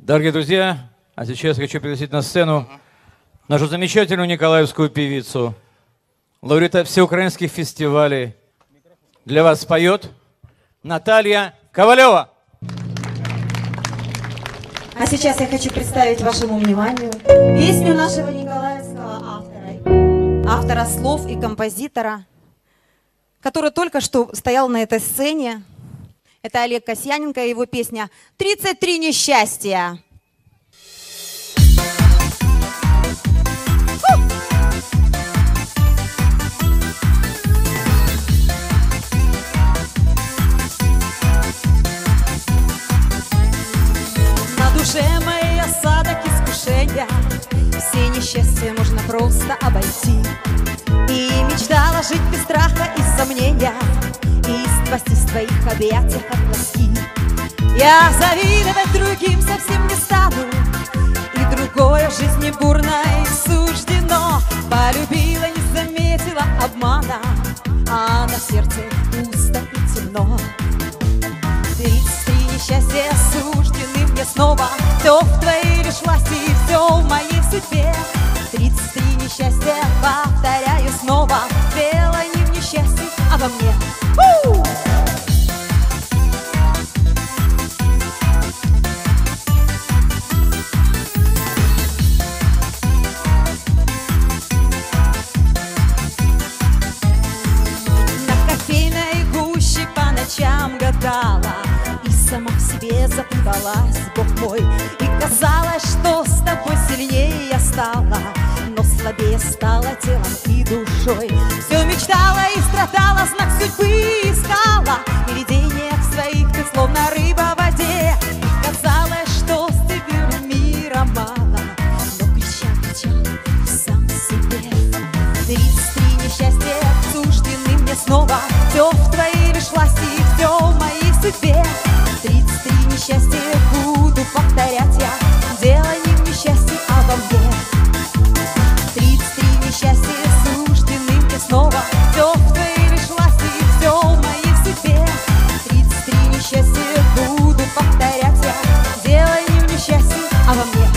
Дорогие друзья, а сейчас хочу пригласить на сцену нашу замечательную николаевскую певицу, лауреата всеукраинских фестивалей. Для вас поет Наталья Ковалева. А сейчас я хочу представить вашему вниманию песню нашего николаевского автора слов и композитора, который только что стоял на этой сцене. Это Олег Касьяненко и его песня «33 несчастья». На душе моей осадок искушения, все несчастья можно просто обойти. И мечтала жить без страха и сомнения, и спастись в твоих объятиях от тоски. Я завидовать другим совсем не стану, и другое в жизни бурной суждено. Полюбила, не заметила обмана, а на сердце пусто и темно. 33 несчастья суждены мне снова, все в твоей лишь власти, все в моей судьбе. 33 несчастья, повторяю снова, дело не в несчастье, а во мне. На кофейной гуще по ночам гадала, и сама в себе запуталась, Бог мой. И казалось, что с тобой сильнее я стала, но слабее стала телом и душой. Все мечтала и страдала, знак судьбы искала, и видениях своих ты словно рыба в воде. И казалось, что с тебя мира мало, но кричал сам себе. 33 несчастья суждены мне снова, все в твоей лишь власти, все в моей судьбе. 33 несчастья буду повторять я, дело не в несчастье, а во мне. 33 несчастья суждены мне снова, все в твоей лишь власти, все в моей судьбе. 33 несчастья буду повторять я, дело не в несчастье, а во мне.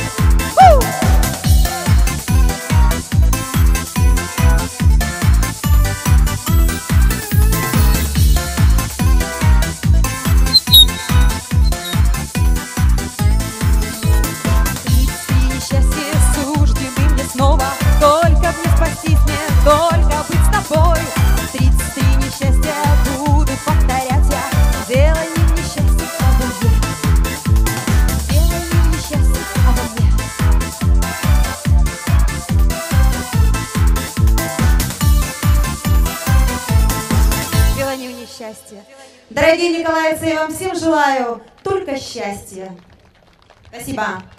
Только мне спастись, мне только быть с тобой. 33 несчастья буду повторять я, дело не в несчастье, а во мне. Дело не в несчастье, а во мне. Дело не в несчастье. Дорогие николаевцы, я вам всем желаю только счастья. Спасибо.